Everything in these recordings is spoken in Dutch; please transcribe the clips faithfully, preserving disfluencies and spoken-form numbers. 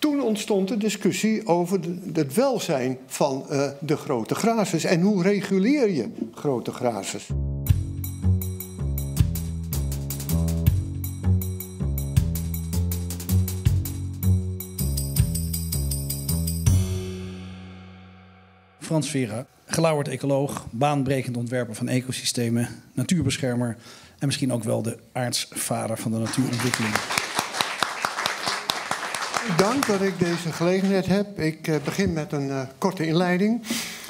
Toen ontstond de discussie over de, het welzijn van uh, de grote grazers. En hoe reguleer je grote grazers? Frans Vera, gelauwerd ecoloog, baanbrekend ontwerper van ecosystemen, natuurbeschermer en misschien ook wel de aartsvader van de natuurontwikkeling. Dank dat ik deze gelegenheid heb. Ik uh, begin met een uh, korte inleiding.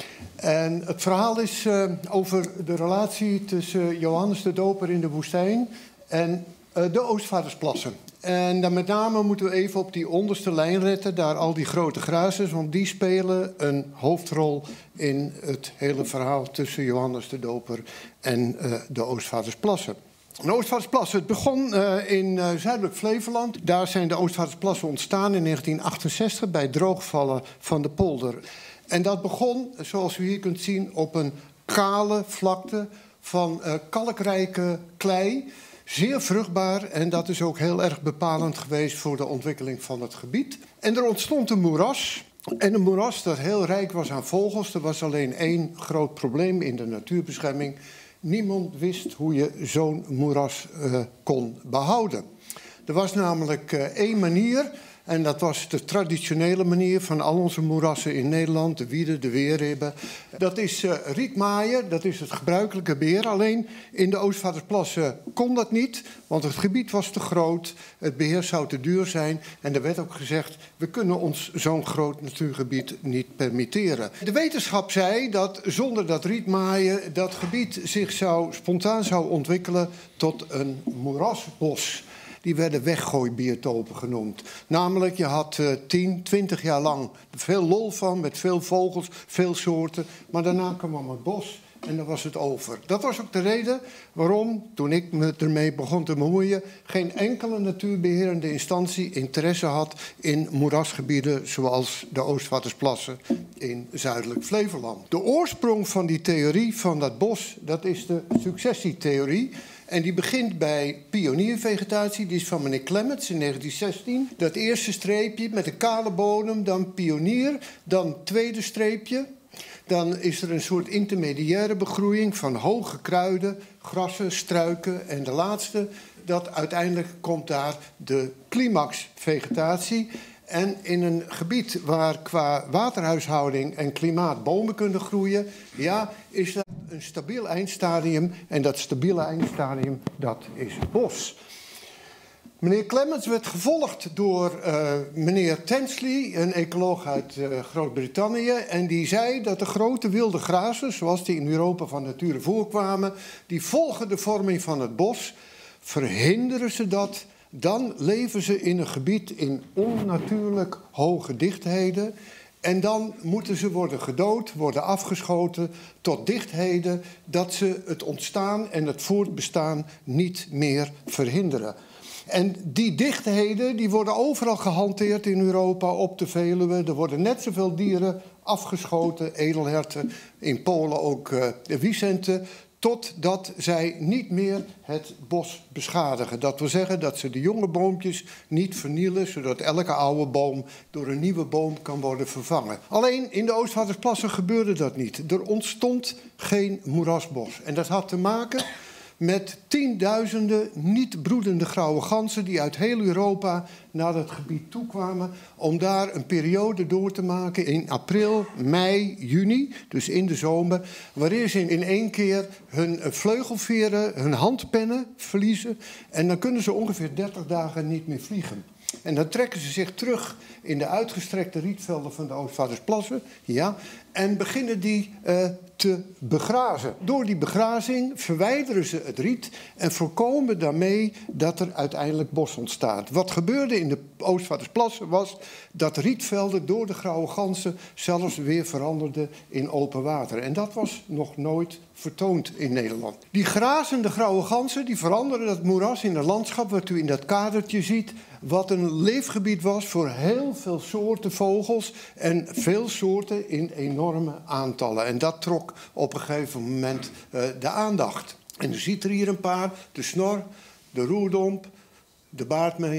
En het verhaal is uh, over de relatie tussen Johannes de Doper in de woestijn en uh, de Oostvaardersplassen. En dan met name moeten we even op die onderste lijn letten, daar al die grote grazers, want die spelen een hoofdrol in het hele verhaal tussen Johannes de Doper en uh, de Oostvaardersplassen. De Oostvaardersplassen, het begon uh, in uh, zuidelijk Flevoland. Daar zijn de Oostvaardersplassen ontstaan in negentien achtenzestig bij droogvallen van de polder. En dat begon, zoals u hier kunt zien, op een kale vlakte van uh, kalkrijke klei. Zeer vruchtbaar en dat is ook heel erg bepalend geweest voor de ontwikkeling van het gebied. En er ontstond een moeras. En een moeras dat heel rijk was aan vogels. Er was alleen één groot probleem in de natuurbescherming. Niemand wist hoe je zo'n moeras uh, kon behouden. Er was namelijk uh, één manier. En dat was de traditionele manier van al onze moerassen in Nederland. De wieden, de weerribben. Dat is uh, rietmaaien, dat is het gebruikelijke beheer. Alleen in de Oostvaardersplassen kon dat niet. Want het gebied was te groot, het beheer zou te duur zijn. En er werd ook gezegd, we kunnen ons zo'n groot natuurgebied niet permitteren. De wetenschap zei dat zonder dat rietmaaien dat gebied zich zou, spontaan zou ontwikkelen tot een moerasbos. Die werden weggooibiotopen genoemd. Namelijk, je had uh, tien, twintig jaar lang veel lol van, met veel vogels, veel soorten. Maar daarna kwam het bos en dan was het over. Dat was ook de reden waarom, toen ik me ermee begon te bemoeien, geen enkele natuurbeherende instantie interesse had in moerasgebieden zoals de Oostvaardersplassen in zuidelijk Flevoland. De oorsprong van die theorie van dat bos, dat is de successietheorie. En die begint bij pioniervegetatie, die is van meneer Clements in negentien zestien. Dat eerste streepje met een kale bodem, dan pionier, dan tweede streepje. Dan is er een soort intermediaire begroeiing van hoge kruiden, grassen, struiken. En de laatste, dat uiteindelijk komt daar de climaxvegetatie. En in een gebied waar qua waterhuishouding en klimaat bomen kunnen groeien, ja, is dat een stabiel eindstadium. En dat stabiele eindstadium, dat is het bos. Meneer Clements werd gevolgd door uh, meneer Tensley, een ecoloog uit uh, Groot-Brittannië. En die zei dat de grote wilde grazers, zoals die in Europa van nature voorkwamen, die volgen de vorming van het bos. Verhinderen ze dat, dan leven ze in een gebied in onnatuurlijk hoge dichtheden. En dan moeten ze worden gedood, worden afgeschoten tot dichtheden dat ze het ontstaan en het voortbestaan niet meer verhinderen. En die dichtheden die worden overal gehanteerd in Europa, op de Veluwe. Er worden net zoveel dieren afgeschoten, edelherten, in Polen ook uh, de wiesenten, totdat zij niet meer het bos beschadigen. Dat wil zeggen dat ze de jonge boompjes niet vernielen, zodat elke oude boom door een nieuwe boom kan worden vervangen. Alleen in de Oostvaardersplassen gebeurde dat niet. Er ontstond geen moerasbos. En dat had te maken met tienduizenden niet broedende grauwe ganzen die uit heel Europa naar het gebied toekwamen om daar een periode door te maken in april, mei, juni, dus in de zomer, waarin ze in één keer hun vleugelveren, hun handpennen verliezen en dan kunnen ze ongeveer dertig dagen niet meer vliegen. En dan trekken ze zich terug in de uitgestrekte rietvelden van de Oostvaardersplassen, ja, en beginnen die uh, te begrazen. Door die begrazing verwijderen ze het riet en voorkomen daarmee dat er uiteindelijk bos ontstaat. Wat gebeurde in de Oostvaardersplassen was dat rietvelden door de grauwe ganzen zelfs weer veranderden in open water. En dat was nog nooit vertoond in Nederland. Die grazende grauwe ganzen die veranderen dat moeras in een landschap wat u in dat kadertje ziet, wat een leefgebied was voor heel veel soorten vogels en veel soorten in enorme aantallen. En dat trok op een gegeven moment uh, de aandacht. En u ziet er hier een paar, de snor, de roerdomp, de baardmees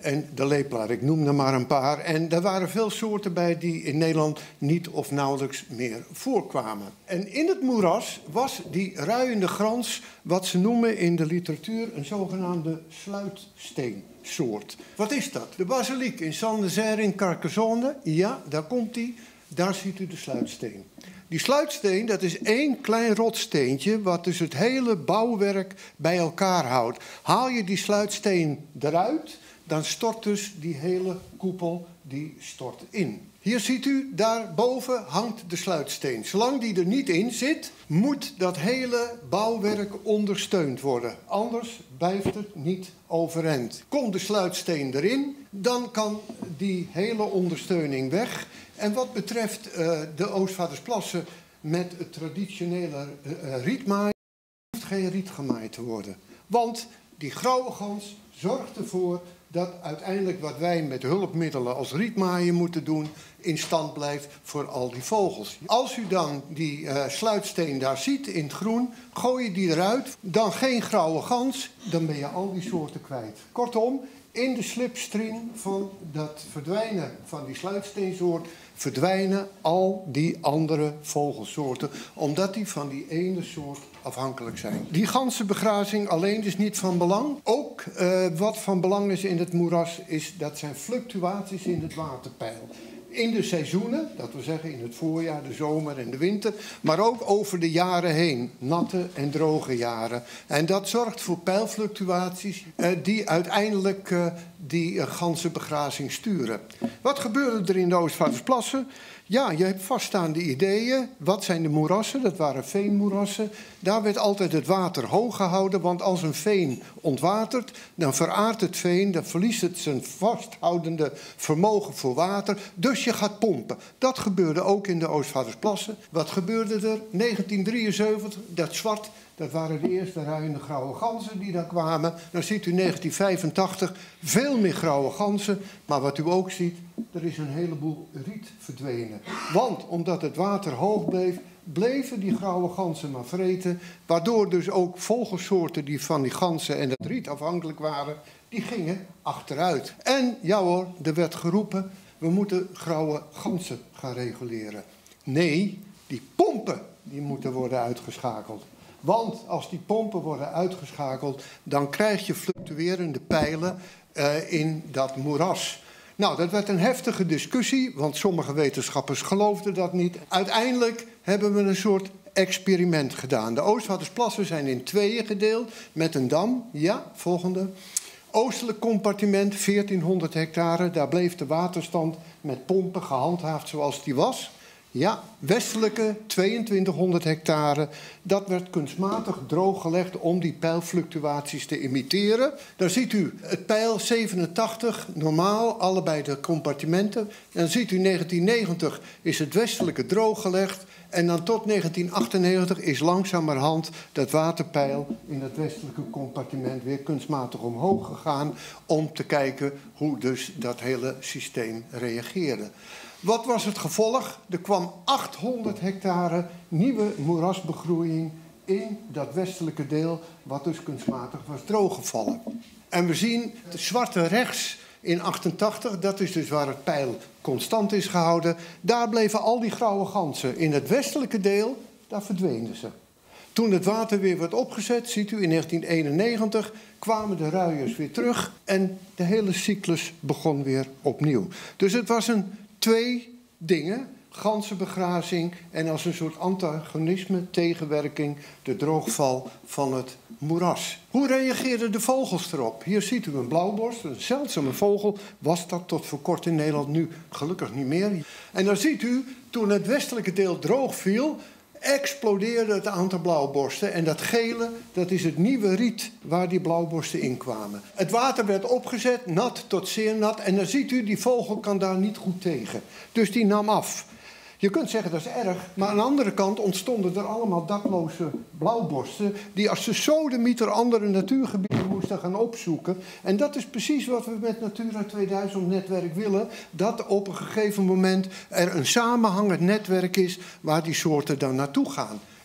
en de leeplaar. Ik noem er maar een paar. En er waren veel soorten bij die in Nederland niet of nauwelijks meer voorkwamen. En in het moeras was die ruiende grans wat ze noemen in de literatuur een zogenaamde sluitsteensoort. Wat is dat? De basiliek in Saint-Nazaire in Carcassonne, ja, daar komt die. Daar ziet u de sluitsteen. Die sluitsteen, dat is één klein rotsteentje wat dus het hele bouwwerk bij elkaar houdt. Haal je die sluitsteen eruit, dan stort dus die hele koepel die stort in. Hier ziet u, daarboven hangt de sluitsteen. Zolang die er niet in zit, moet dat hele bouwwerk ondersteund worden. Anders blijft het niet overeind. Komt de sluitsteen erin, dan kan die hele ondersteuning weg. En wat betreft uh, de Oostvaardersplassen met het traditionele uh, rietmaaien, hoeft geen riet gemaaid te worden. Want die grauwe gans zorgt ervoor dat uiteindelijk wat wij met hulpmiddelen als rietmaaien moeten doen in stand blijft voor al die vogels. Als u dan die uh, sluitsteen daar ziet in het groen, gooi je die eruit, dan geen grauwe gans, dan ben je al die soorten kwijt. Kortom, in de slipstream van dat verdwijnen van die sluitsteensoort verdwijnen al die andere vogelsoorten, omdat die van die ene soort afhankelijk zijn. Die ganzenbegrazing alleen is niet van belang. Ook uh, wat van belang is in het moeras, is dat zijn fluctuaties in het waterpeil. In de seizoenen, dat wil zeggen in het voorjaar, de zomer en de winter, maar ook over de jaren heen, natte en droge jaren. En dat zorgt voor peilfluctuaties uh, die uiteindelijk uh, die uh, ganzenbegrazing sturen. Wat gebeurde er in de Oostvaardersplassen? Ja, je hebt vaststaande ideeën. Wat zijn de moerassen? Dat waren veenmoerassen. Daar werd altijd het water hoog gehouden, want als een veen ontwatert, dan veraardt het veen, dan verliest het zijn vasthoudende vermogen voor water, dus je gaat pompen. Dat gebeurde ook in de Oostvaardersplassen. Wat gebeurde er? negentien drieënzeventig, dat zwart, dat waren de eerste ruiende grauwe ganzen die daar kwamen. Dan ziet u negentien vijfentachtig veel meer grauwe ganzen, maar wat u ook ziet, er is een heleboel riet verdwenen. Want omdat het water hoog bleef, bleven die grauwe ganzen maar vreten, waardoor dus ook vogelsoorten die van die ganzen en dat riet afhankelijk waren, die gingen achteruit. En ja hoor, er werd geroepen, we moeten grauwe ganzen gaan reguleren. Nee, die pompen die moeten worden uitgeschakeld. Want als die pompen worden uitgeschakeld, dan krijg je fluctuerende pijlen uh, in dat moeras. Nou, dat werd een heftige discussie, want sommige wetenschappers geloofden dat niet. Uiteindelijk hebben we een soort experiment gedaan. De Oostvaardersplassen zijn in tweeën gedeeld met een dam. Ja, volgende. Oostelijk compartiment, veertienhonderd hectare. Daar bleef de waterstand met pompen gehandhaafd zoals die was. Ja, westelijke tweeëntwintighonderd hectare. Dat werd kunstmatig drooggelegd om die peilfluctuaties te imiteren. Daar ziet u het peil zevenentachtig, normaal, allebei de compartimenten. En dan ziet u negentien negentig is het westelijke drooggelegd. En dan tot negentien achtennegentig is langzamerhand dat waterpeil in het westelijke compartiment weer kunstmatig omhoog gegaan om te kijken hoe dus dat hele systeem reageerde. Wat was het gevolg? Er kwam achthonderd hectare nieuwe moerasbegroeiing in dat westelijke deel, wat dus kunstmatig was drooggevallen. En we zien de zwarte rechts in achtentachtig, dat is dus waar het peil constant is gehouden. Daar bleven al die grauwe ganzen. In het westelijke deel, daar verdwenen ze. Toen het water weer werd opgezet, ziet u in negentien eenennegentig, kwamen de ruiers weer terug en de hele cyclus begon weer opnieuw. Dus het was een twee dingen, ganzenbegrazing en als een soort antagonisme, tegenwerking, de droogval van het moeras. Hoe reageerden de vogels erop? Hier ziet u een blauwborst, een zeldzame vogel, was dat tot voor kort in Nederland, nu gelukkig niet meer. En dan ziet u, toen het westelijke deel droog viel, explodeerde het aantal blauwborsten. En dat gele, dat is het nieuwe riet waar die blauwborsten in kwamen. Het water werd opgezet, nat tot zeer nat. En dan ziet u, die vogel kan daar niet goed tegen. Dus die nam af. Je kunt zeggen dat is erg, maar aan de andere kant ontstonden er allemaal dakloze blauwborsten die als de sodemieter andere natuurgebieden moesten gaan opzoeken. En dat is precies wat we met Natura tweeduizend netwerk willen, dat op een gegeven moment er een samenhangend netwerk is waar die soorten dan naartoe gaan.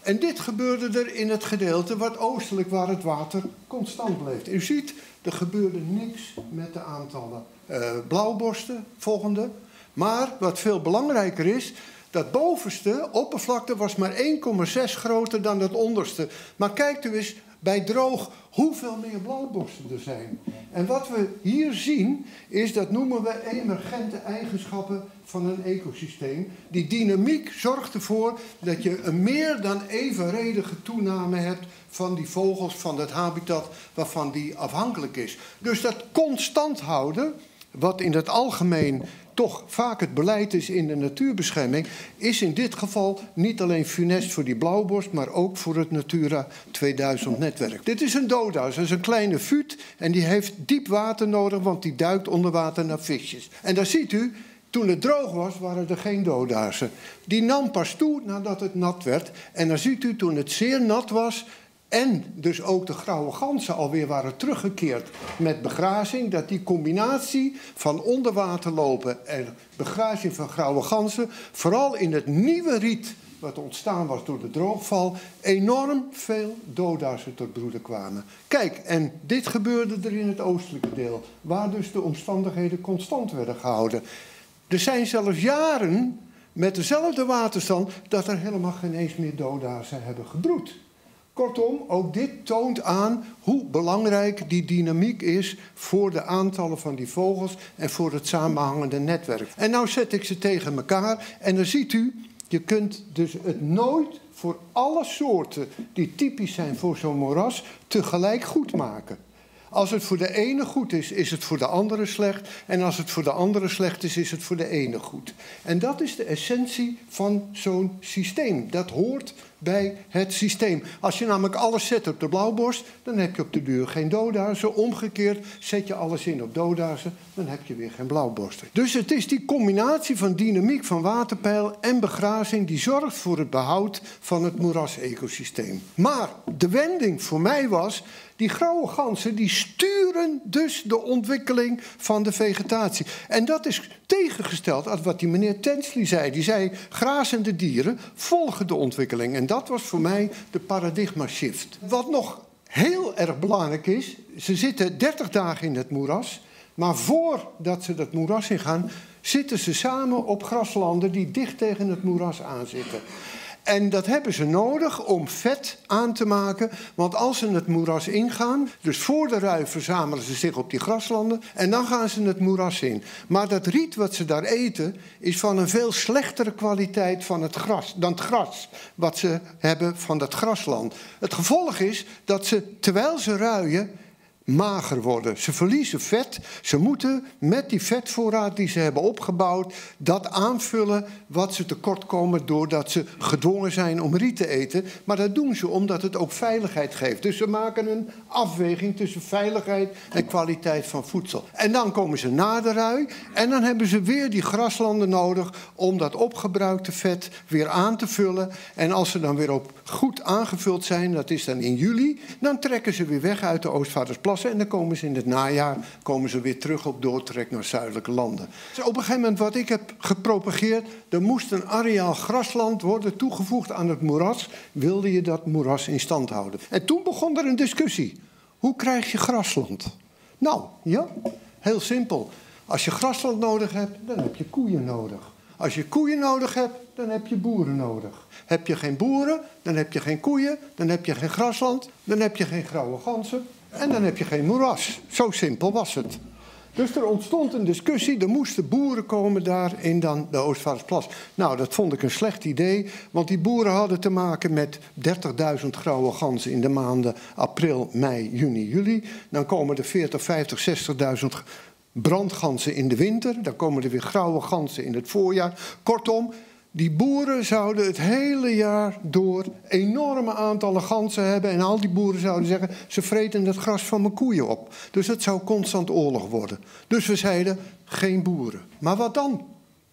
En dit gebeurde er in het gedeelte wat oostelijk, waar het water constant bleef. U ziet, er gebeurde niks met de aantallen uh, blauwborsten, volgende. Maar wat veel belangrijker is, dat bovenste oppervlakte was maar één komma zes groter dan het onderste. Maar kijkt u eens bij droog hoeveel meer blauwborsten er zijn. En wat we hier zien, is dat noemen we emergente eigenschappen van een ecosysteem. Die dynamiek zorgt ervoor dat je een meer dan evenredige toename hebt van die vogels, van het habitat waarvan die afhankelijk is. Dus dat constant houden, wat in het algemeen toch vaak het beleid is in de natuurbescherming, is in dit geval niet alleen funest voor die blauwborst, maar ook voor het Natura tweeduizend netwerk. Dit is een doodhuis, dat is een kleine fuut en die heeft diep water nodig, want die duikt onder water naar visjes. En daar ziet u, toen het droog was, waren er geen doodhuizen. Die nam pas toe nadat het nat werd. En dan ziet u, toen het zeer nat was en dus ook de grauwe ganzen alweer waren teruggekeerd met begrazing, dat die combinatie van onder water lopen en begrazing van grauwe ganzen, vooral in het nieuwe riet wat ontstaan was door de droogval, enorm veel doodhuizen tot broeden kwamen. Kijk, en dit gebeurde er in het oostelijke deel, waar dus de omstandigheden constant werden gehouden. Er zijn zelfs jaren met dezelfde waterstand dat er helemaal geen eens meer doodhuizen hebben gebroed. Kortom, ook dit toont aan hoe belangrijk die dynamiek is voor de aantallen van die vogels en voor het samenhangende netwerk. En nou zet ik ze tegen elkaar en dan ziet u, je kunt dus het nooit voor alle soorten die typisch zijn voor zo'n moeras tegelijk goed maken. Als het voor de ene goed is, is het voor de andere slecht. En als het voor de andere slecht is, is het voor de ene goed. En dat is de essentie van zo'n systeem. Dat hoort bij het systeem. Als je namelijk alles zet op de blauwborst, dan heb je op de duur geen doodhuizen. Omgekeerd, zet je alles in op doodhuizen, dan heb je weer geen blauwborsten. Dus het is die combinatie van dynamiek van waterpeil en begrazing die zorgt voor het behoud van het moerasecosysteem. Maar de wending voor mij was, die grauwe ganzen die sturen dus de ontwikkeling van de vegetatie. En dat is tegengesteld aan wat die meneer Tensley zei. Die zei, grazende dieren volgen de ontwikkeling. En dat was voor mij de paradigma shift. Wat nog heel erg belangrijk is, ze zitten dertig dagen in het moeras. Maar voordat ze dat moeras ingaan, zitten ze samen op graslanden die dicht tegen het moeras aanzitten. En dat hebben ze nodig om vet aan te maken. Want als ze het moeras ingaan, dus voor de rui verzamelen ze zich op die graslanden en dan gaan ze het moeras in. Maar dat riet wat ze daar eten is van een veel slechtere kwaliteit van het gras, dan het gras wat ze hebben van dat grasland. Het gevolg is dat ze, terwijl ze ruien, mager worden. Ze verliezen vet. Ze moeten met die vetvoorraad die ze hebben opgebouwd dat aanvullen wat ze tekort komen doordat ze gedwongen zijn om riet te eten. Maar dat doen ze omdat het ook veiligheid geeft. Dus ze maken een afweging tussen veiligheid en kwaliteit van voedsel. En dan komen ze na de rui en dan hebben ze weer die graslanden nodig om dat opgebruikte vet weer aan te vullen. En als ze dan weer op goed aangevuld zijn, dat is dan in juli, dan trekken ze weer weg uit de Oostvaardersplassen. En dan komen ze in het najaar komen ze weer terug op doortrek naar zuidelijke landen. Dus op een gegeven moment wat ik heb gepropageerd, er moest een areaal grasland worden toegevoegd aan het moeras. Wilde je dat moeras in stand houden? En toen begon er een discussie. Hoe krijg je grasland? Nou, ja, heel simpel. Als je grasland nodig hebt, dan heb je koeien nodig. Als je koeien nodig hebt, dan heb je boeren nodig. Heb je geen boeren, dan heb je geen koeien, dan heb je geen grasland, dan heb je geen grauwe ganzen. En dan heb je geen moeras. Zo simpel was het. Dus er ontstond een discussie. Er moesten boeren komen daar in dan de Oostvaardersplas. Nou, dat vond ik een slecht idee. Want die boeren hadden te maken met dertigduizend grauwe ganzen in de maanden april, mei, juni, juli. Dan komen er veertig, vijftig, zestigduizend brandganzen in de winter. Dan komen er weer grauwe ganzen in het voorjaar. Kortom, die boeren zouden het hele jaar door enorme aantallen ganzen hebben. En al die boeren zouden zeggen, ze vreten het gras van mijn koeien op. Dus het zou constant oorlog worden. Dus we zeiden, geen boeren. Maar wat dan?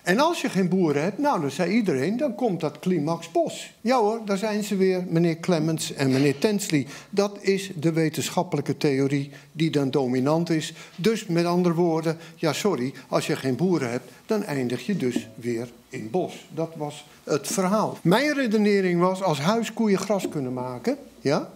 En als je geen boeren hebt, nou, dan zei iedereen, dan komt dat climaxbos. Ja hoor, daar zijn ze weer, meneer Clemens en meneer Tensley. Dat is de wetenschappelijke theorie die dan dominant is. Dus met andere woorden, ja sorry, als je geen boeren hebt, dan eindig je dus weer in bos. Dat was het verhaal. Mijn redenering was, als huiskoeien gras kunnen maken, ja,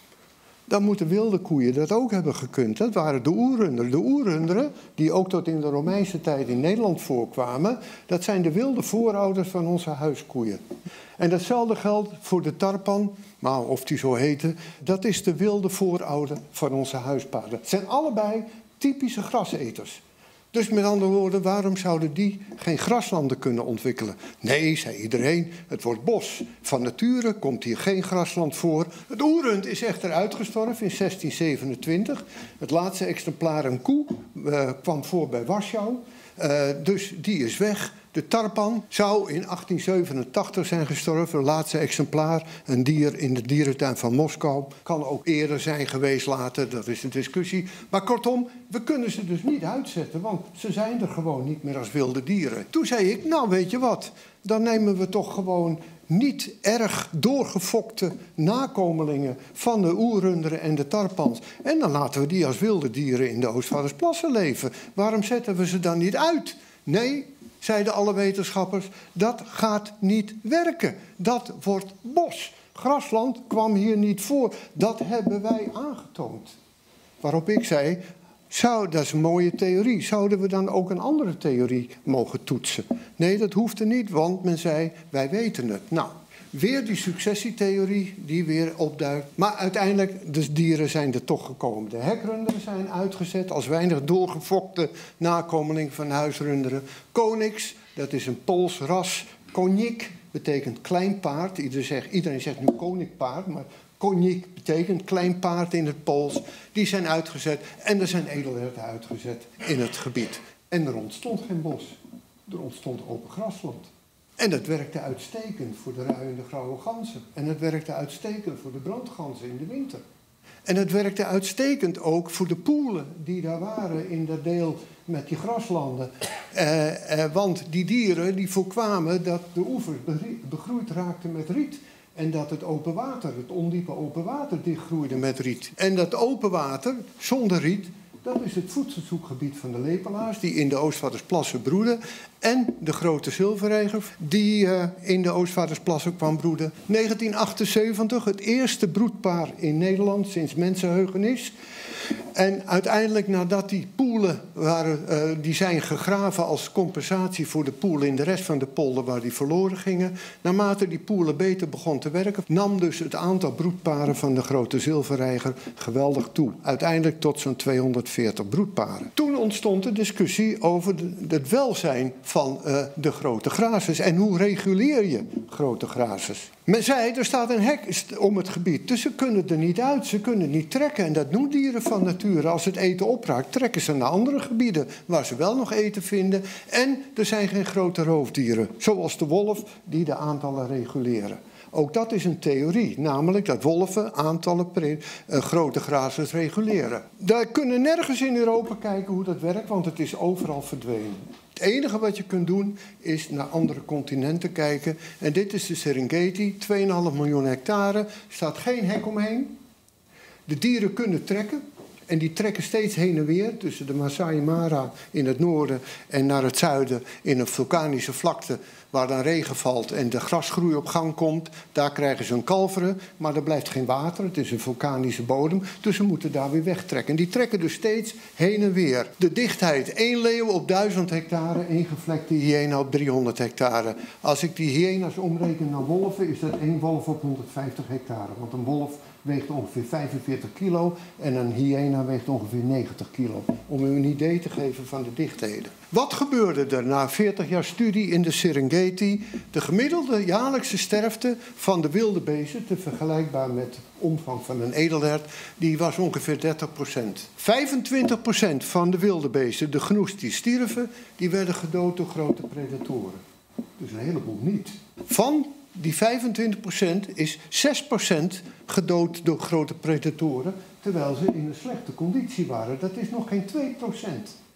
dan moeten wilde koeien dat ook hebben gekund. Dat waren de oerrunderen. De oerrunderen, die ook tot in de Romeinse tijd in Nederland voorkwamen, dat zijn de wilde voorouders van onze huiskoeien. En datzelfde geldt voor de tarpan, maar of die zo heette, dat is de wilde voorouder van onze huispaarden. Het zijn allebei typische graseters. Dus met andere woorden, waarom zouden die geen graslanden kunnen ontwikkelen? Nee, zei iedereen, het wordt bos. Van nature komt hier geen grasland voor. Het oerrund is echter uitgestorven in zestien zevenentwintig. Het laatste exemplaar, een koe, uh, kwam voor bij Warschau. Uh, dus die is weg. De tarpan zou in achttien zevenentachtig zijn gestorven, het laatste exemplaar. Een dier in de dierentuin van Moskou. Kan ook eerder zijn geweest later, dat is een discussie. Maar kortom, we kunnen ze dus niet uitzetten, want ze zijn er gewoon niet meer als wilde dieren. Toen zei ik, nou weet je wat, dan nemen we toch gewoon niet erg doorgefokte nakomelingen van de oerrunderen en de tarpans. En dan laten we die als wilde dieren in de Oostvaardersplassen leven. Waarom zetten we ze dan niet uit? Nee, zeiden alle wetenschappers, dat gaat niet werken. Dat wordt bos. Grasland kwam hier niet voor. Dat hebben wij aangetoond. Waarop ik zei, zou, dat is een mooie theorie. Zouden we dan ook een andere theorie mogen toetsen? Nee, dat hoefde niet, want men zei, wij weten het. Nou, weer die successietheorie die weer opduikt. Maar uiteindelijk, de dieren zijn er toch gekomen. De hekrunderen zijn uitgezet als weinig doorgefokte nakomeling van huisrunderen. Konix, dat is een Pools ras. Konik betekent klein paard. Iedereen zegt, iedereen zegt nu konikpaard, maar konik betekent klein paard in het Pools. Die zijn uitgezet en er zijn edelherten uitgezet in het gebied. En er ontstond geen bos. Er ontstond open grasland. En dat werkte uitstekend voor de ruiende grauwe ganzen. En het werkte uitstekend voor de brandganzen in de winter. En het werkte uitstekend ook voor de poelen die daar waren in dat deel met die graslanden. Eh, eh, want die dieren die voorkwamen dat de oevers begroeid raakten met riet. En dat het open water, het ondiepe open water, dichtgroeide met riet. En dat open water, zonder riet, dat is het voedselzoekgebied van de lepelaars die in de Oostvaardersplassen broeden. En de grote zilverreiger die uh, in de Oostvaardersplassen kwam broeden. negentien achtenzeventig, het eerste broedpaar in Nederland sinds mensenheugenis. En uiteindelijk nadat die poelen waren, uh, die zijn gegraven als compensatie voor de poelen in de rest van de polder waar die verloren gingen. Naarmate die poelen beter begon te werken, nam dus het aantal broedparen van de grote zilverreiger geweldig toe. Uiteindelijk tot zo'n tweehonderdveertig broedparen. Toen ontstond de discussie over de, het welzijn van uh, de grote grazers. En hoe reguleer je grote grazers? Men zei, er staat een hek om het gebied, dus ze kunnen er niet uit, ze kunnen niet trekken. En dat doen dieren van nature. Als het eten opraakt, trekken ze naar andere gebieden waar ze wel nog eten vinden. En er zijn geen grote roofdieren, zoals de wolf, die de aantallen reguleren. Ook dat is een theorie, namelijk dat wolven aantallen pre- uh, grote grazers reguleren. Daar kunnen nergens in Europa kijken hoe dat werkt, want het is overal verdwenen. Het enige wat je kunt doen is naar andere continenten kijken. En dit is de Serengeti, twee komma vijf miljoen hectare. Er staat geen hek omheen. De dieren kunnen trekken. En die trekken steeds heen en weer tussen de Masai Mara in het noorden en naar het zuiden in een vulkanische vlakte waar dan regen valt en de grasgroei op gang komt. Daar krijgen ze een kalveren, maar er blijft geen water. Het is een vulkanische bodem, dus ze moeten daar weer wegtrekken. En die trekken dus steeds heen en weer. De dichtheid, één leeuw op duizend hectare, één gevlekte hyena op driehonderd hectare. Als ik die hyena's omreken naar wolven, is dat één wolf op honderdvijftig hectare. Want een wolf weegt ongeveer vijfenveertig kilo en een hyena weegt ongeveer negentig kilo. Om u een idee te geven van de dichtheden. Wat gebeurde er na veertig jaar studie in de Serengeti? De gemiddelde jaarlijkse sterfte van de wilde beesten, te vergelijkbaar met de omvang van een edelhert, die was ongeveer dertig procent. vijfentwintig procent van de wilde beesten, de gnoes die stierven, die werden gedood door grote predatoren. Dus een heleboel niet. Van die vijfentwintig procent is zes procent gedood door grote predatoren, terwijl ze in een slechte conditie waren. Dat is nog geen twee procent.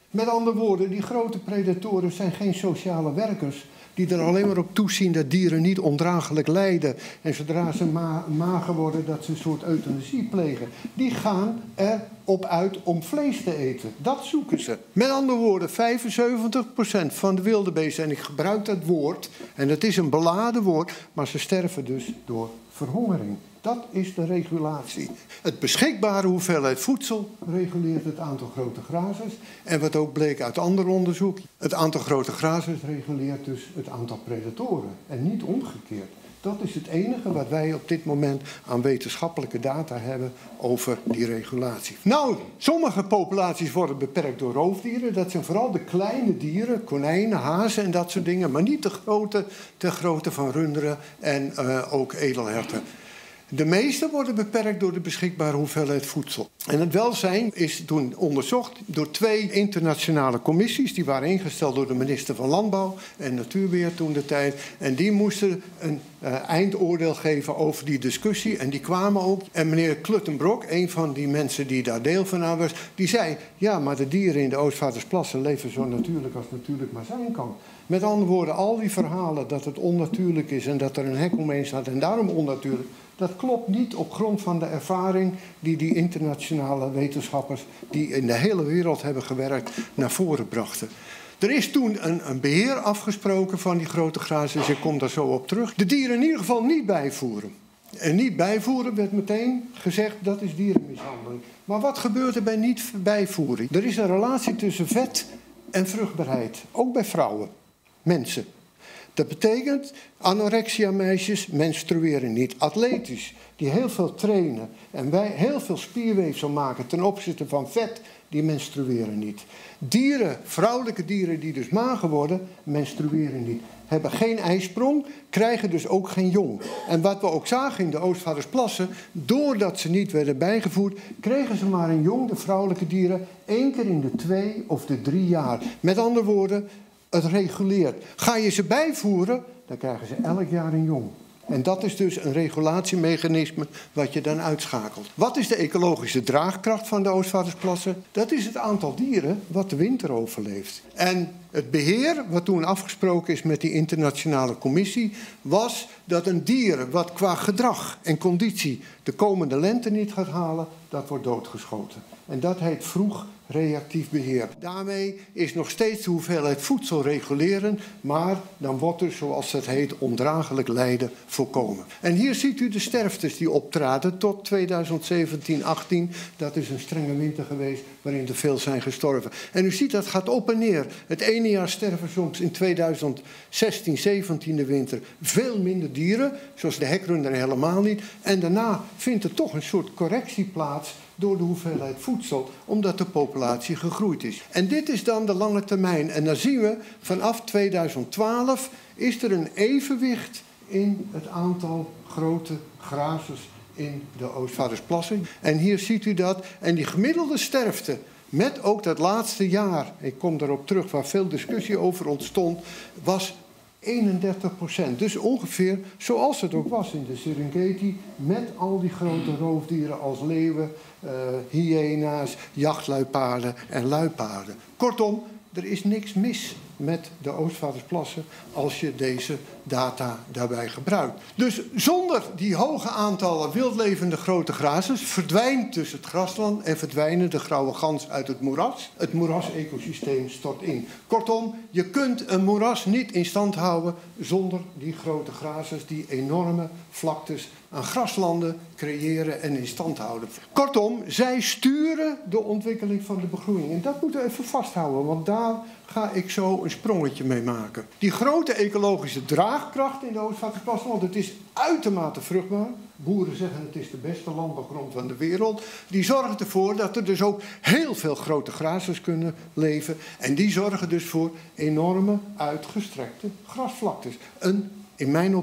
Met andere woorden, die grote predatoren zijn geen sociale werkers die er alleen maar op toezien dat dieren niet ondraaglijk lijden. En zodra ze ma mager worden, dat ze een soort euthanasie plegen. Die gaan erop uit om vlees te eten. Dat zoeken ze. Met andere woorden, vijfenzeventig procent van de wildebeesten, en ik gebruik dat woord, en het is een beladen woord, maar ze sterven dus door verhongering. Dat is de regulatie. Het beschikbare hoeveelheid voedsel reguleert het aantal grote grazers. En wat ook bleek uit ander onderzoek, het aantal grote grazers reguleert dus het aantal predatoren. En niet omgekeerd. Dat is het enige wat wij op dit moment aan wetenschappelijke data hebben over die regulatie. Nou, sommige populaties worden beperkt door roofdieren. Dat zijn vooral de kleine dieren, konijnen, hazen en dat soort dingen. Maar niet de grote, de grote van runderen en uh, ook edelherten. De meeste worden beperkt door de beschikbare hoeveelheid voedsel. En het welzijn is toen onderzocht door twee internationale commissies. Die waren ingesteld door de minister van Landbouw en Natuurbeheer toen de tijd. En die moesten een uh, eindoordeel geven over die discussie. En die kwamen ook. En meneer Cluttenbrock, een van die mensen die daar deel van aan was, die zei, ja, maar de dieren in de Oostvaardersplassen leven zo natuurlijk als natuurlijk maar zijn kan. Met andere woorden, al die verhalen dat het onnatuurlijk is en dat er een hek omheen staat en daarom onnatuurlijk, dat klopt niet op grond van de ervaring die die internationale wetenschappers die in de hele wereld hebben gewerkt naar voren brachten. Er is toen een, een beheer afgesproken van die grote grazers, ik kom daar zo op terug. De dieren in ieder geval niet bijvoeren. En niet bijvoeren werd meteen gezegd dat is dierenmishandeling. Maar wat gebeurt er bij niet bijvoering? Er is een relatie tussen vet en vruchtbaarheid, ook bij vrouwen, mensen. Dat betekent, anorexia-meisjes menstrueren niet. Atletisch, die heel veel trainen en wij heel veel spierweefsel maken ten opzichte van vet, die menstrueren niet. Dieren, vrouwelijke dieren die dus mager worden, menstrueren niet. Hebben geen ijsprong, krijgen dus ook geen jong. En wat we ook zagen in de Oostvaardersplassen, doordat ze niet werden bijgevoerd, kregen ze maar een jong, de vrouwelijke dieren, één keer in de twee of de drie jaar. Met andere woorden, het reguleert. Ga je ze bijvoeren, dan krijgen ze elk jaar een jong. En dat is dus een regulatiemechanisme wat je dan uitschakelt. Wat is de ecologische draagkracht van de Oostvaardersplassen? Dat is het aantal dieren wat de winter overleeft. En het beheer, wat toen afgesproken is met die internationale commissie, was dat een dier wat qua gedrag en conditie de komende lente niet gaat halen, dat wordt doodgeschoten. En dat heet vroeg reactief beheer. Daarmee is nog steeds de hoeveelheid voedsel reguleren, maar dan wordt er, zoals dat heet, ondraaglijk lijden voorkomen. En hier ziet u de sterftes die optraden tot tweeduizend zeventien achttien. Dat is een strenge winter geweest waarin er veel zijn gestorven. En u ziet dat gaat op en neer. Het ene jaar sterven soms in tweeduizend zestien zeventien de winter veel minder dieren, zoals de hekrunder helemaal niet. En daarna vindt er toch een soort correctie plaats door de hoeveelheid voedsel, omdat de populatie gegroeid is. En dit is dan de lange termijn. En dan zien we, vanaf tweeduizend twaalf is er een evenwicht in het aantal grote grazers in de Oostvaardersplassen. En hier ziet u dat. En die gemiddelde sterfte, met ook dat laatste jaar, ik kom daarop terug waar veel discussie over ontstond, was eenendertig procent. Dus ongeveer zoals het ook was in de Serengeti, met al die grote roofdieren als leeuwen, uh, hyena's, jachtluipaarden en luipaarden. Kortom, er is niks mis met de Oostvaardersplassen als je deze data daarbij gebruikt. Dus zonder die hoge aantallen wildlevende grote grazers verdwijnt dus het grasland en verdwijnen de grauwe gans uit het moeras. Het moerasecosysteem stort in. Kortom, je kunt een moeras niet in stand houden zonder die grote grazers die enorme vlaktes aan graslanden creëren en in stand houden. Kortom, zij sturen de ontwikkeling van de begroeiing. En dat moeten we even vasthouden, want daar ga ik zo een sprongetje mee maken. Die grote ecologische draagkracht in de Oostvaardersplassen, want het is uitermate vruchtbaar. Boeren zeggen het is de beste landbouwgrond van de wereld. Die zorgen ervoor dat er dus ook heel veel grote grazers kunnen leven. En die zorgen dus voor enorme uitgestrekte grasvlaktes. Een, in mijn optiek,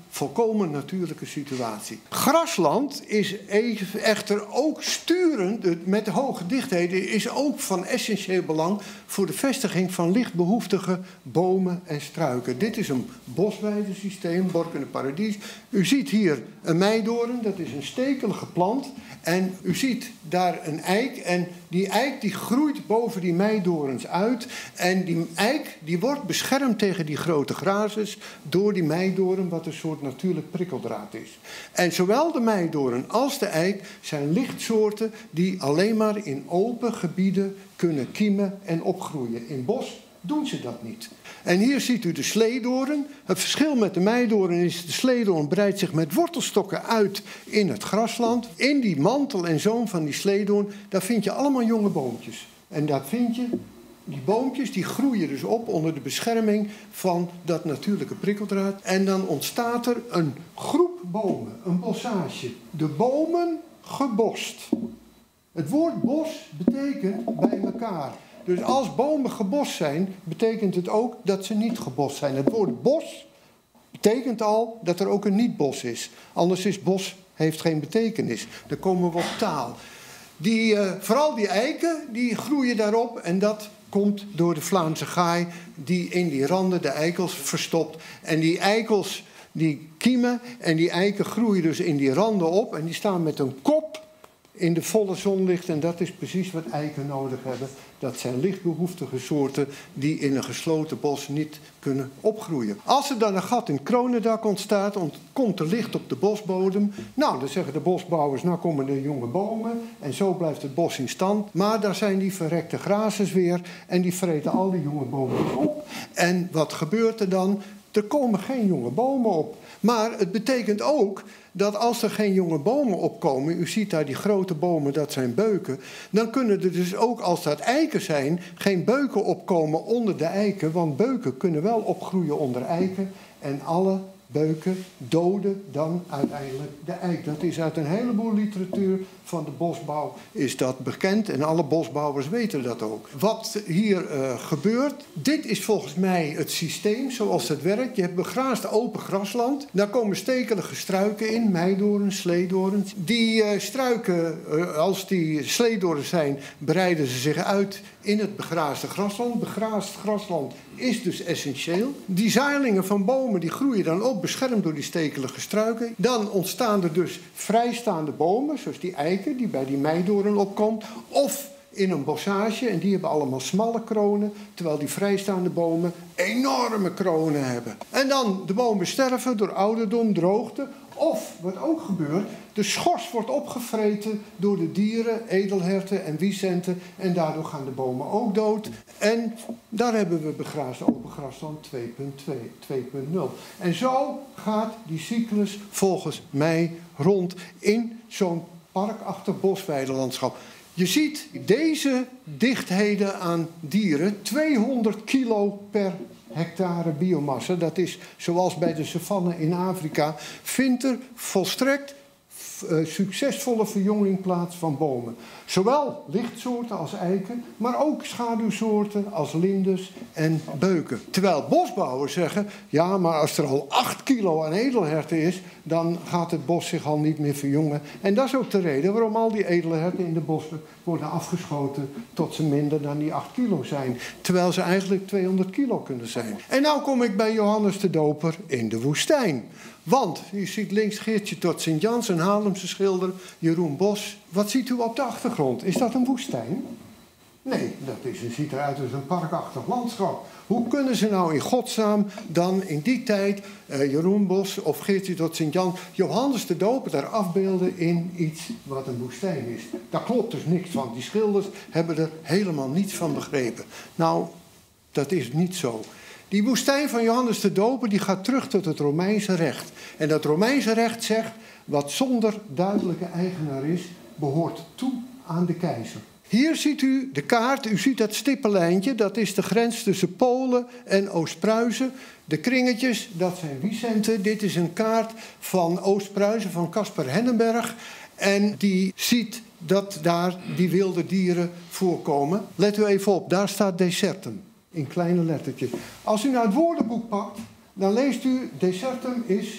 volkomen natuurlijke situatie. Grasland is echter ook sturend, met de hoge dichtheden, is ook van essentieel belang voor de vestiging van lichtbehoeftige bomen en struiken. Dit is een bosweidesysteem, Borkende Paradies. U ziet hier een meidoorn, dat is een stekelige plant. En u ziet daar een eik en die eik die groeit boven die meidoorns uit. En die eik die wordt beschermd tegen die grote grazers door die meidoorn, wat een soort natuurlijk prikkeldraad is. En zowel de meidoorn als de eik zijn lichtsoorten die alleen maar in open gebieden kunnen kiemen en opgroeien. In bos doen ze dat niet. En hier ziet u de sleedoorn. Het verschil met de meidoorn is, de sleedoorn breidt zich met wortelstokken uit in het grasland. In die mantel en zoom van die sleedoorn, daar vind je allemaal jonge boompjes. En daar vind je, die boompjes die groeien dus op onder de bescherming van dat natuurlijke prikkeldraad. En dan ontstaat er een groep bomen, een bossage. De bomen gebost. Het woord bos betekent bij elkaar. Dus als bomen gebost zijn, betekent het ook dat ze niet gebost zijn. Het woord bos betekent al dat er ook een niet-bos is. Anders is bos heeft geen betekenis. Dan komen we op taal. Die, uh, vooral die eiken, die groeien daarop. En dat komt door de Vlaamse gaai die in die randen de eikels verstopt. En die eikels die kiemen en die eiken groeien dus in die randen op. En die staan met een kop in de volle zonlicht. En dat is precies wat eiken nodig hebben. Dat zijn lichtbehoeftige soorten die in een gesloten bos niet kunnen opgroeien. Als er dan een gat in het kronendak ontstaat, komt er licht op de bosbodem. Nou, dan zeggen de bosbouwers, nou komen er jonge bomen. En zo blijft het bos in stand. Maar daar zijn die verrekte grazers weer. En die vreten al die jonge bomen op. En wat gebeurt er dan? Er komen geen jonge bomen op. Maar het betekent ook dat als er geen jonge bomen opkomen, u ziet daar die grote bomen, dat zijn beuken, dan kunnen er dus ook, als dat eiken zijn, geen beuken opkomen onder de eiken, want beuken kunnen wel opgroeien onder eiken en alle beuken doden dan uiteindelijk de eik. Dat is uit een heleboel literatuur van de bosbouw is dat bekend en alle bosbouwers weten dat ook. Wat hier uh, gebeurt, dit is volgens mij het systeem zoals het werkt. Je hebt begraasd open grasland, daar komen stekelige struiken in, meidoorns, sleedoorns. Die uh, struiken, uh, als die sleedoorns zijn, breiden ze zich uit in het begraasde grasland. Begraasd grasland is dus essentieel. Die zaailingen van bomen die groeien dan op, beschermd door die stekelige struiken. Dan ontstaan er dus vrijstaande bomen, zoals die eiken die bij die meidoorn opkomt. Of in een bossage, en die hebben allemaal smalle kronen, terwijl die vrijstaande bomen enorme kronen hebben. En dan de bomen sterven door ouderdom, droogte. Of, wat ook gebeurt, de schors wordt opgevreten door de dieren, edelherten en wiesenten. En daardoor gaan de bomen ook dood. En daar hebben we begraasd open grasland twee punt twee, twee punt nul. En zo gaat die cyclus volgens mij rond in zo'n parkachtig bosweidelandschap. Je ziet deze dichtheden aan dieren, tweehonderd kilo per hectare biomassa. Dat is, zoals bij de savanne in Afrika, vindt er volstrekt uh, succesvolle verjonging plaats van bomen. Zowel lichtsoorten als eiken, maar ook schaduwsoorten als lindes en beuken. Terwijl bosbouwers zeggen, ja, maar als er al acht kilo aan edelherten is, dan gaat het bos zich al niet meer verjongen. En dat is ook de reden waarom al die edelherten in de bossen worden afgeschoten tot ze minder dan die acht kilo zijn. Terwijl ze eigenlijk tweehonderd kilo kunnen zijn. En nou kom ik bij Johannes de Doper in de woestijn. Want, u ziet links Geertje tot Sint-Jans, een Haarlemse schilder, Jeroen Bos. Wat ziet u op de achtergrond? Is dat een woestijn? Nee, dat is, het ziet eruit als een parkachtig landschap. Hoe kunnen ze nou in godsnaam dan in die tijd uh, Jeroen Bos of Geertje tot Sint-Jan, Johannes de Doper daar afbeelden in iets wat een woestijn is? Daar klopt dus niks van. Die schilders hebben er helemaal niets van begrepen. Nou, dat is niet zo. Die woestijn van Johannes de Doper die gaat terug tot het Romeinse recht. En dat Romeinse recht zegt, wat zonder duidelijke eigenaar is, behoort toe aan de keizer. Hier ziet u de kaart, u ziet dat stippenlijntje, dat is de grens tussen Polen en Oost-Pruisen. De kringetjes, dat zijn Wiesenten. Dit is een kaart van Oost-Pruisen, van Caspar Hennenberg. En die ziet dat daar die wilde dieren voorkomen. Let u even op, daar staat Desertum, in kleine lettertjes. Als u naar het woordenboek pakt, dan leest u Desertum is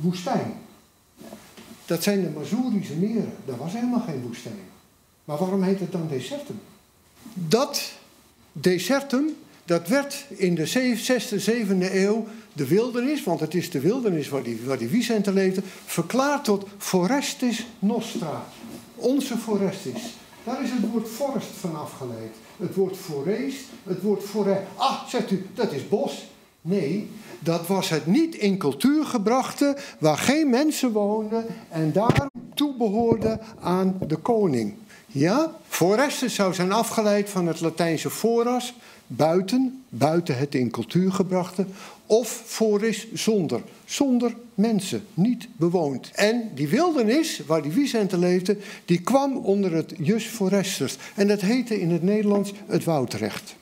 woestijn. Dat zijn de Mazurische meren. Dat was helemaal geen woestijn. Maar waarom heet het dan desertum? Dat desertum, dat werd in de zesde, zevende eeuw de wildernis, want het is de wildernis waar die, waar die Vicente leefde, verklaard tot forestis nostra. Onze forestis. Daar is het woord forest van afgeleid. Het woord forest, het woord forest. Ah, zegt u, dat is bos. Nee, dat was het niet in cultuur gebrachte, waar geen mensen woonden en daarom toebehoorde aan de koning. Ja, forestis zou zijn afgeleid van het Latijnse foras, buiten, buiten het in cultuur gebrachte, of foris zonder, zonder mensen, niet bewoond. En die wildernis, waar die Vicente leefde, die kwam onder het jus forestus. En dat heette in het Nederlands het woudrecht.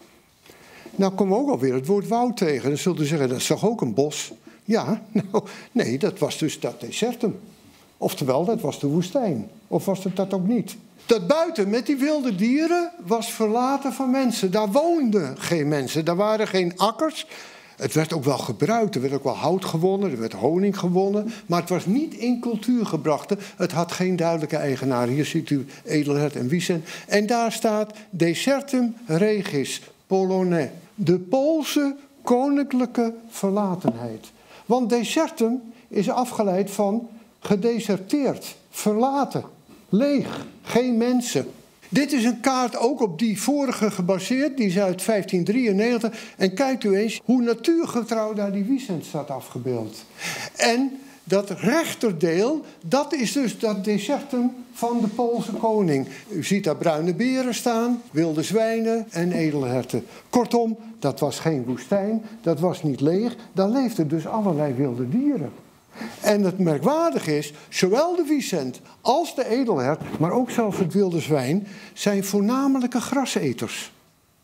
Nou komen we ook alweer het woord woud tegen. Dan zult u zeggen, dat is toch ook een bos? Ja, nou, nee, dat was dus dat desertum. Oftewel, dat was de woestijn. Of was het dat ook niet? Dat buiten met die wilde dieren was verlaten van mensen. Daar woonden geen mensen, daar waren geen akkers. Het werd ook wel gebruikt, er werd ook wel hout gewonnen, er werd honing gewonnen. Maar het was niet in cultuur gebracht. Het had geen duidelijke eigenaar. Hier ziet u Edelhert en Vicent. En daar staat desertum regis Polonais. De Poolse koninklijke verlatenheid. Want desertum is afgeleid van gedeserteerd, verlaten, leeg, geen mensen. Dit is een kaart ook op die vorige gebaseerd, die is uit vijftien drieënnegentig. En kijkt u eens hoe natuurgetrouw daar die Vicent staat afgebeeld. En dat rechterdeel, dat is dus dat desertum van de Poolse koning. U ziet daar bruine beren staan, wilde zwijnen en edelherten. Kortom, dat was geen woestijn, dat was niet leeg. Daar leefden dus allerlei wilde dieren. En het merkwaardige is, zowel de Vicent als de edelhert, maar ook zelfs het wilde zwijn, zijn voornamelijke graseters.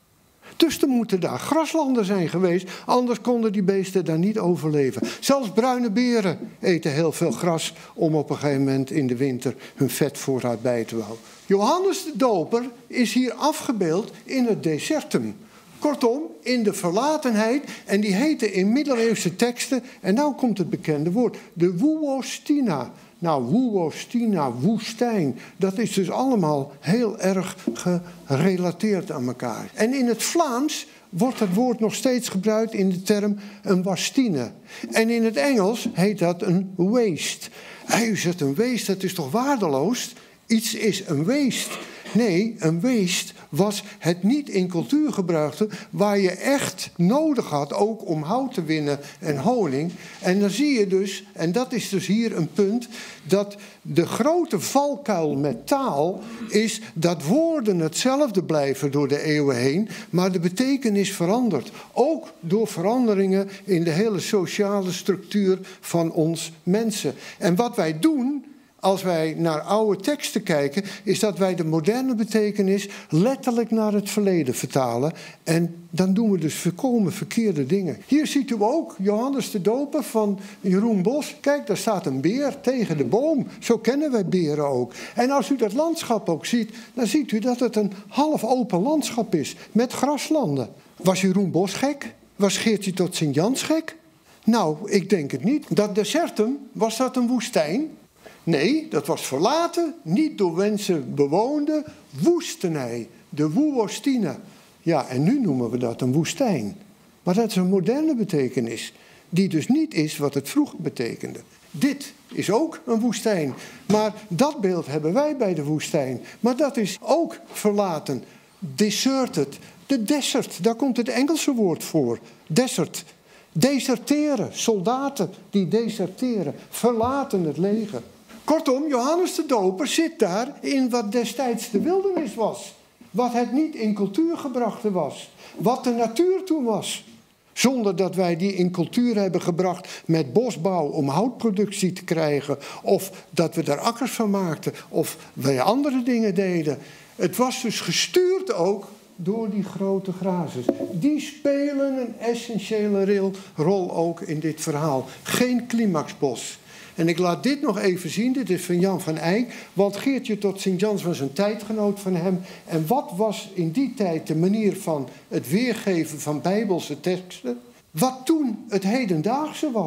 Dus er moeten daar graslanden zijn geweest, anders konden die beesten daar niet overleven. Zelfs bruine beren eten heel veel gras om op een gegeven moment in de winter hun vetvoorraad bij te houden. Johannes de Doper is hier afgebeeld in het desertum. Kortom, in de verlatenheid, en die heette in middeleeuwse teksten, en nou komt het bekende woord, de woestina. Nou, woestina, woestijn, dat is dus allemaal heel erg gerelateerd aan elkaar. En in het Vlaams wordt het woord nog steeds gebruikt in de term een wastine. En in het Engels heet dat een waste. Hey, u zegt een waste, dat is toch waardeloos? Iets is een waste. Nee, een waste was het niet in cultuur gebruikte, waar je echt nodig had, ook om hout te winnen en honing. En dan zie je dus, en dat is dus hier een punt, dat de grote valkuil met taal is dat woorden hetzelfde blijven door de eeuwen heen, maar de betekenis verandert. Ook door veranderingen in de hele sociale structuur van ons mensen. En wat wij doen, als wij naar oude teksten kijken, is dat wij de moderne betekenis letterlijk naar het verleden vertalen. En dan doen we dus volkomen verkeerde dingen. Hier ziet u ook Johannes de Doper van Jeroen Bos. Kijk, daar staat een beer tegen de boom. Zo kennen wij beren ook. En als u dat landschap ook ziet, dan ziet u dat het een half open landschap is. Met graslanden. Was Jeroen Bos gek? Was Geertje tot Sint-Jans gek? Nou, ik denk het niet. Dat desertum, was dat een woestijn? Nee, dat was verlaten, niet door mensen bewoonde woestenij, de woestine. Ja, en nu noemen we dat een woestijn. Maar dat is een moderne betekenis, die dus niet is wat het vroeger betekende. Dit is ook een woestijn, maar dat beeld hebben wij bij de woestijn. Maar dat is ook verlaten, deserted, de desert, daar komt het Engelse woord voor, desert. Deserteren, soldaten die deserteren, verlaten het leger. Kortom, Johannes de Doper zit daar in wat destijds de wildernis was. Wat het niet in cultuur gebrachte was. Wat de natuur toen was. Zonder dat wij die in cultuur hebben gebracht met bosbouw om houtproductie te krijgen. Of dat we daar akkers van maakten. Of wij andere dingen deden. Het was dus gestuurd ook door die grote grazers. Die spelen een essentiële rol ook in dit verhaal. Geen climaxbos. En ik laat dit nog even zien, dit is van Jan van Eyck, want Geertje tot Sint-Jans was een tijdgenoot van hem. En wat was in die tijd de manier van het weergeven van bijbelse teksten? Wat toen het hedendaagse was.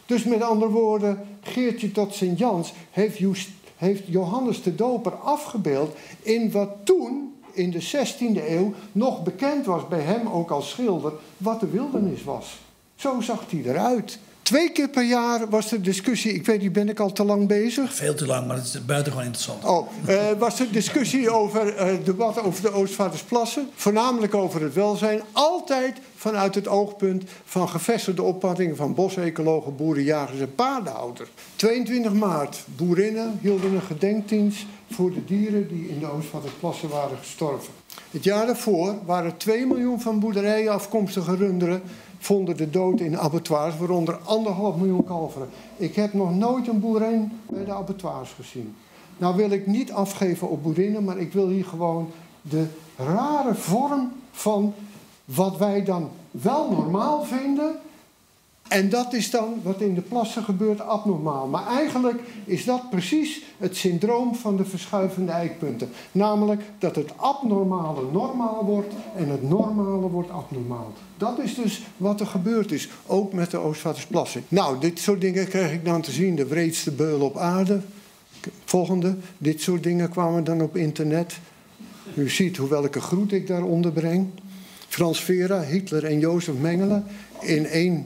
Dus met andere woorden, Geertje tot Sint-Jans heeft, Just, heeft Johannes de Doper afgebeeld in wat toen, in de zestiende eeuw, nog bekend was bij hem ook als schilder, wat de wildernis was. Zo zag hij eruit. Twee keer per jaar was er discussie, ik weet niet, ben ik al te lang bezig? Veel te lang, maar het is buitengewoon interessant. Oh, uh, was er discussie over uh, debat over de Oostvaardersplassen, voornamelijk over het welzijn, altijd vanuit het oogpunt van gevestigde opvattingen van bosecologen, boerenjagers en paardenhouders. tweeëntwintig maart, boerinnen hielden een gedenkdienst voor de dieren die in de Oostvaardersplassen waren gestorven. Het jaar daarvoor waren twee miljoen van boerderijen afkomstige runderen vonden de dood in abattoirs, waaronder anderhalf miljoen kalveren. Ik heb nog nooit een boerin bij de abattoirs gezien. Nou wil ik niet afgeven op boerinnen, maar ik wil hier gewoon de rare vorm van wat wij dan wel normaal vinden. En dat is dan wat in de plassen gebeurt abnormaal. Maar eigenlijk is dat precies het syndroom van de verschuivende eikpunten. Namelijk dat het abnormale normaal wordt en het normale wordt abnormaal. Dat is dus wat er gebeurd is, ook met de Oostvaardersplassen. Nou, dit soort dingen kreeg ik dan te zien, de wreedste beul op aarde. Volgende, dit soort dingen kwamen dan op internet. U ziet hoe welke groet ik daaronder breng. Frans Vera, Hitler en Jozef Mengele in één...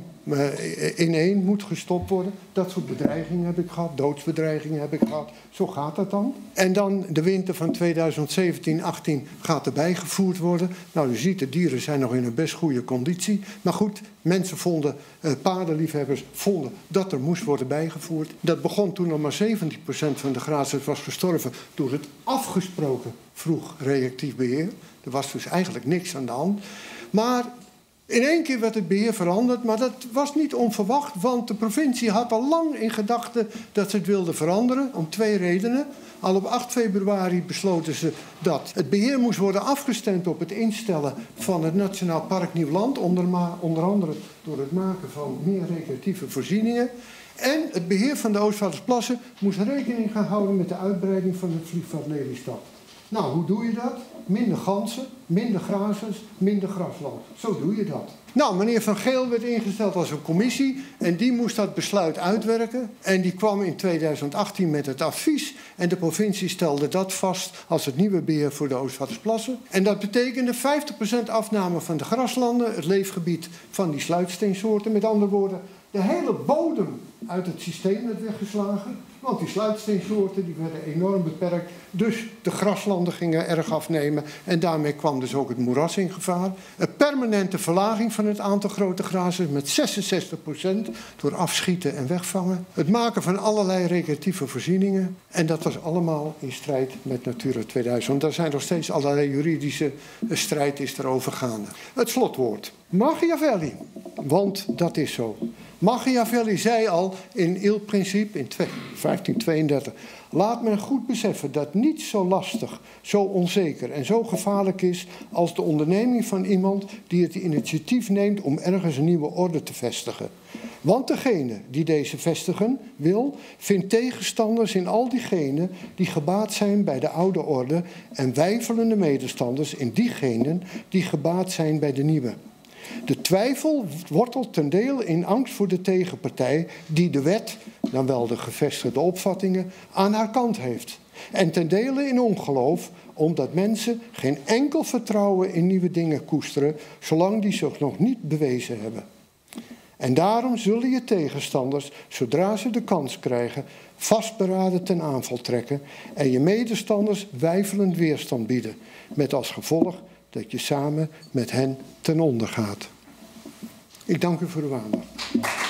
in één moet gestopt worden. Dat soort bedreigingen heb ik gehad. Doodsbedreigingen heb ik gehad. Zo gaat dat dan. En dan de winter van tweeduizend zeventien achttien gaat erbij gevoerd worden. Nou, u ziet, de dieren zijn nog in een best goede conditie. Maar goed, mensen vonden, eh, paardenliefhebbers vonden dat er moest worden bijgevoerd. Dat begon toen nog maar zeventien procent van de grazers was gestorven door het afgesproken vroeg reactief beheer. Er was dus eigenlijk niks aan de hand. Maar in één keer werd het beheer veranderd, maar dat was niet onverwacht, want de provincie had al lang in gedachten dat ze het wilde veranderen, om twee redenen. Al op acht februari besloten ze dat het beheer moest worden afgestemd op het instellen van het Nationaal Park Nieuwland, onder, onder andere door het maken van meer recreatieve voorzieningen. En het beheer van de Oostvaardersplassen moest rekening gaan houden met de uitbreiding van het vliegveld Lelystad. Nou, hoe doe je dat? Minder ganzen, minder grazers, minder grasland. Zo doe je dat. Nou, meneer Van Geel werd ingesteld als een commissie en die moest dat besluit uitwerken. En die kwam in tweeduizend achttien met het advies en de provincie stelde dat vast als het nieuwe beheer voor de Oostvaardersplassen. En dat betekende vijftig procent afname van de graslanden, het leefgebied van die sluitsteensoorten. Met andere woorden, de hele bodem uit het systeem werd weggeslagen. Want die sluitsteensoorten die werden enorm beperkt. Dus de graslanden gingen erg afnemen. En daarmee kwam dus ook het moeras in gevaar. Een permanente verlaging van het aantal grote grazers met zesenzestig procent door afschieten en wegvangen. Het maken van allerlei recreatieve voorzieningen. En dat was allemaal in strijd met Natura tweeduizend. Want er zijn nog steeds allerlei juridische strijd is erover gaande. Het slotwoord. Machiavelli. Want dat is zo. Machiavelli zei al in Il Principe in vijftien tweeëndertig... laat men goed beseffen dat niets zo lastig, zo onzeker en zo gevaarlijk is als de onderneming van iemand die het initiatief neemt om ergens een nieuwe orde te vestigen. Want degene die deze vestigen wil, vindt tegenstanders in al diegenen die gebaat zijn bij de oude orde en weifelende medestanders in diegenen die gebaat zijn bij de nieuwe. De twijfel wortelt ten dele in angst voor de tegenpartij die de wet, dan wel de gevestigde opvattingen, aan haar kant heeft. En ten dele in ongeloof, omdat mensen geen enkel vertrouwen in nieuwe dingen koesteren, zolang die zich nog niet bewezen hebben. En daarom zullen je tegenstanders, zodra ze de kans krijgen, vastberaden ten aanval trekken en je medestanders weifelend weerstand bieden, met als gevolg dat je samen met hen ten onder gaat. Ik dank u voor uw aandacht.